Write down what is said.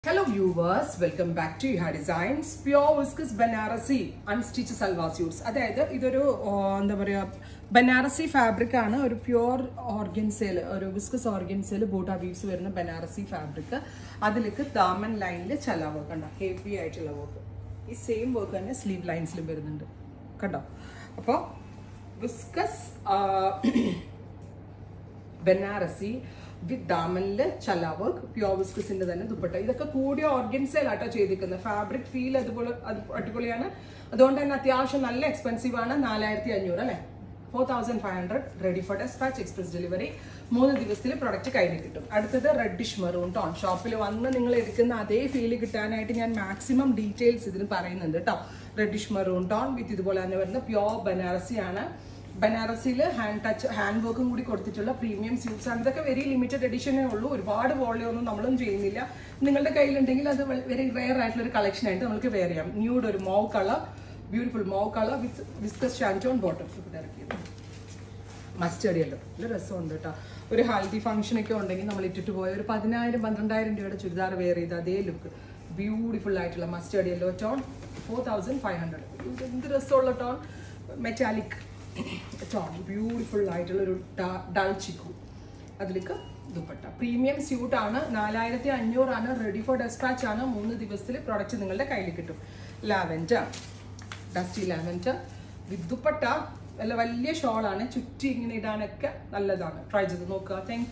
Hello viewers, welcome back to Iha Designs. Pure viscose Banarasi unstitched salwar suits. അതായത് ഇതൊരു എന്താ പറയാ Banarasi fabric ആണ് ഒരു പ്യൂർ ഓർഗൻസയിൽ ഒരു വിസ്കസ് ഓർഗൻസയിൽ ബൂട്ടാ വീവ്സ് വരുന്ന ബനാറസി ഫാബ്രിക് അതിലേക്ക് ദാമൻ ലൈനിൽ ചല വർക്ക് ഉണ്ട് ഹെവി ആയിട്ടുള്ള വർക്ക് ഈ സെയിം വർക്ക് തന്നെ സ്ലീവ് ലൈൻസിലും വരുന്നുണ്ട് കണ്ടോ അപ്പോൾ viscose Banarasi with damanle chala work pure viscose inde thanne dupatta idokke koodiya organza laata cheyidikkunna fabric feel adupole adipoliyana adonde thanne atyavasham nalla expensive aanu 4500 alle 4500 ready for dispatch express delivery 3 ദിവസത്തിൽ product കയ്യിൽ കിട്ടും അടുത്തത് reddish maroon tone ഷോപ്പിൽ വന്ന് നിങ്ങൾ എടുക്കുന്ന അതേ feel കിട്ടാനായിട്ട് ഞാൻ മാക്സിമം ഡീറ്റെയിൽസ് ഇതിന് പറയുന്നുണ്ട് കേട്ടോ റെഡിഷ് മെറൂൺ ടോൺ വിത്ത് ഇതുപോലെ തന്നെ വരുന്ന പ്യോർ ബനാറസി ആണ് ബനാറസിയിൽ ഹാൻഡ് വർക്കും കൂടി കൊടുത്തിട്ടുള്ള പ്രീമിയം സ്യൂട്ട്സ് ആണ് ഇതൊക്കെ വെരി ലിമിറ്റഡ് എഡിഷനേ ഉള്ളൂ ഒരുപാട് വോളിയം ഒന്നും നമ്മളൊന്നും ചെയ്യുന്നില്ല നിങ്ങളുടെ കയ്യിലുണ്ടെങ്കിൽ അത് വെരി റെയർ ആയിട്ടുള്ള ഒരു കളക്ഷൻ ആയിട്ട് നമുക്ക് വെയർ ചെയ്യാം ന്യൂഡ് ഒരു mauve colour beautiful mauve colour with viscose shantoon bottom ഇറക്കിയത് മസ്റ്റേർഡ് യെല്ലോ നല്ല രസമുണ്ട് കേട്ടോ ഒരു ഹൽദി ഫംഗ്ഷൻ ഒക്കെ ഉണ്ടെങ്കിൽ നമ്മൾ ഇട്ടിട്ട് പോയ ഒരു 10,000-12,000 രൂപയുടെ ചുരിദാർ വെയർ ചെയ്ത് അതേ ലുക്ക് ബ്യൂട്ടിഫുൾ ആയിട്ടുള്ള മസ്റ്റേർഡ് യെല്ലോ ടോൺ 4,500 എന്ത് രസമുള്ള ടോൺ മെറ്റാലിക് ടോൺ ബ്യൂട്ടിഫുൾ ആയിട്ടുള്ള ഒരു ഡൾ ചിക്കു അതിലേക്ക് ദുപ്പട്ട പ്രീമിയം സ്യൂട്ട് ആണ് 4,500 ആണ് റെഡി ഫോർ ഡെസ്പാച്ച് ആണ് 3 ദിവസത്തിൽ പ്രൊഡക്റ്റ് നിങ്ങളുടെ കയ്യിൽ കിട്ടും lavender dusty lavender with dupatta നല്ല വലിയ ഷോളാണ് ചുറ്റി ഇങ്ങനെ ഇടാനൊക്കെ നല്ലതാണ് ട്രൈ ചെയ്ത് നോക്കുക താങ്ക്